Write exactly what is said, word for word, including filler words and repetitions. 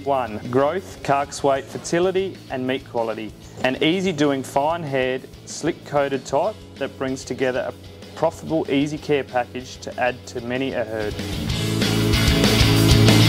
One, growth, carcass weight, fertility and meat quality. An easy doing, fine haired, slick coated type that brings together a profitable easy care package to add to many a herd.